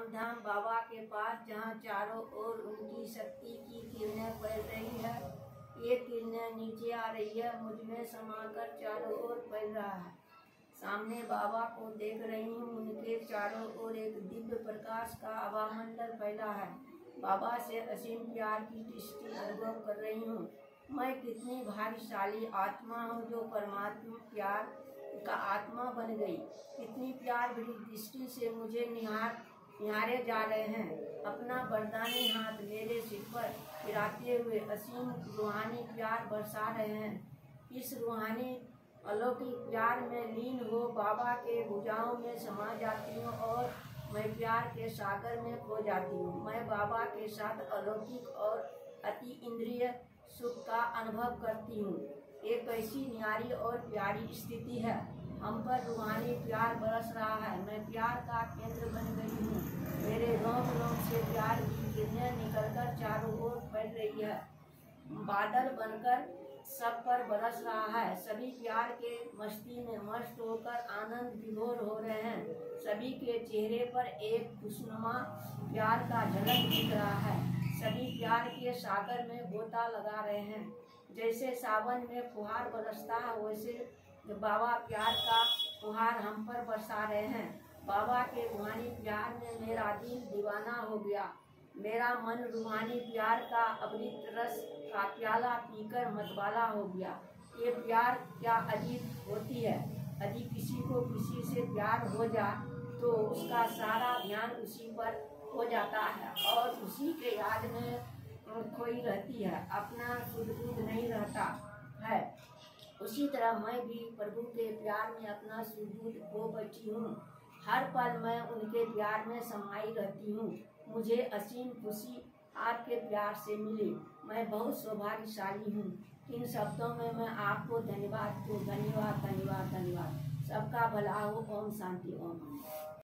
धाम बाबा के पास, जहाँ चारों ओर उनकी शक्ति की किरणें फैल रही है। ये किरणें नीचे आ रही है, मुझ में समाकर चारों ओर फैल रहा है। सामने बाबा को देख रही हूँ, उनके चारों ओर एक दिव्य प्रकाश का आभामंडल फैला है। बाबा से असीम प्यार की दृष्टि अनुभव कर रही हूँ। मैं कितनी भाग्यशाली आत्मा हूँ जो परमात्मा प्यार का आत्मा बन गई। कितनी प्यार भरी दृष्टि से मुझे निहारे जा रहे हैं। अपना वरदानी हाथ मेरे सिर पर फिराते हुए असीम रूहानी प्यार बरसा रहे हैं। इस रूहानी अलौकिक प्यार में लीन हो बाबा के भुजाओं में समा जाती हूँ और मैं प्यार के सागर में खो जाती हूँ। मैं बाबा के साथ अलौकिक और अति इंद्रिय सुख का अनुभव करती हूँ। एक ऐसी न्यारी और प्यारी स्थिति है। हम पर रूहानी प्यार बरस रहा है। मैं प्यार का केंद्र बन गई हूँ। मेरे रोम रोम से प्यार की किरणें निकलकर चारों ओर फैल रही है। बादल बनकर सब पर बरस रहा है। सभी प्यार के मस्ती में मस्त होकर आनंद विभोर हो रहे हैं। सभी के चेहरे पर एक खुशनुमा प्यार का झलक दिख रहा है। सभी प्यार के सागर में गोता लगा रहे हैं। जैसे सावन में फुहार बरसता है, वैसे बाबा प्यार का फुहार हम पर बरसा रहे हैं। बाबा के रूहानी प्यार में मेरा दिल दीवाना हो गया। मेरा मन रूहानी प्यार का अमृत रस का प्याला पीकर मतवाला हो गया। ये प्यार क्या अजीब होती है। यदि किसी को किसी से प्यार हो जाए तो उसका सारा ध्यान उसी पर हो जाता है और उसी के याद में खोई रहती है, अपना सुध-बुध नहीं रहता है। उसी तरह मैं भी प्रभु के प्यार में अपना सुध-बुध खो बैठी हूँ। हर पल मैं उनके प्यार में समाई रहती हूँ। मुझे असीम खुशी आपके प्यार से मिली। मैं बहुत सौभाग्यशाली हूँ। इन शब्दों में मैं आपको धन्यवाद दूँ। धन्यवाद, धन्यवाद, धन्यवाद। सबका भला हो। ओम शांति। ओम।